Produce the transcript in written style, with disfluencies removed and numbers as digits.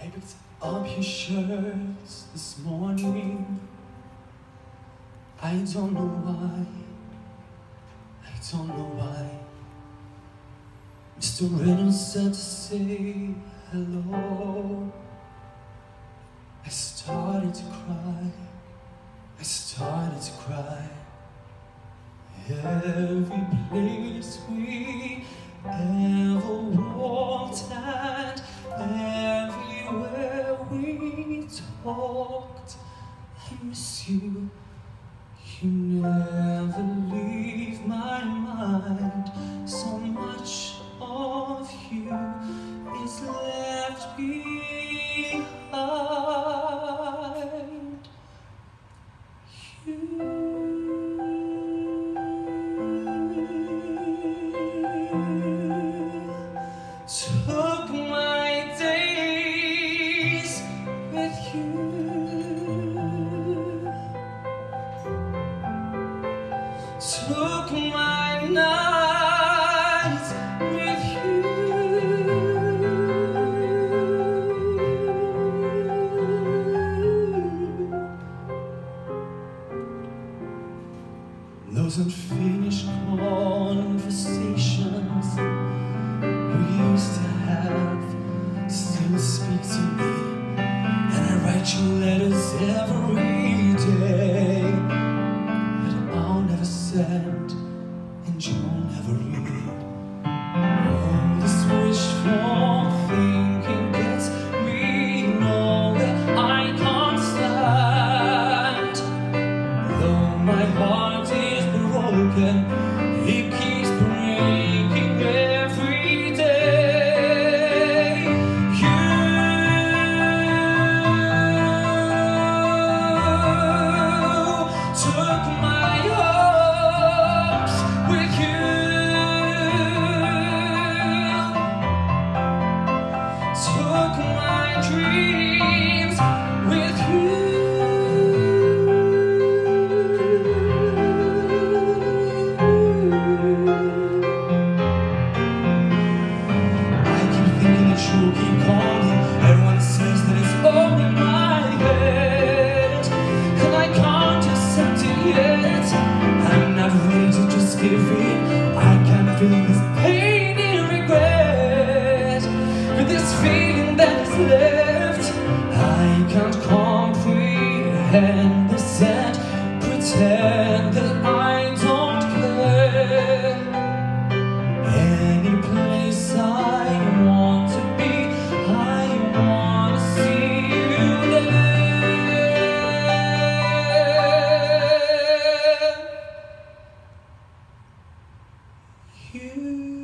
I picked up your shirts this morning. I don't know why. I don't know why. Mr. Reynolds said to say hello. I started to cry. I started to cry. Every place we ever walked and everywhere we talked, I miss you. You never leave my mind. So much of you is left behind. Took my days with you, took my nights with you. Those unfinished conversations we used to have still speak to me, and I write you letters every day, but I'll never send and you'll never read. Oh, this wishful thinking gets me nowhere. I can't stand. Though my heart is broken, it keeps breaking every day. You took my hopes with you, took my dreams with you. You keep calling. Everyone says that it's all in my head, and I can't accept it yet. I'm not ready to just give in. I can feel this pain and regret, with this feeling that is left. I can't comprehend this and pretend that I don't care. Any place I want to be, I want to see you there. You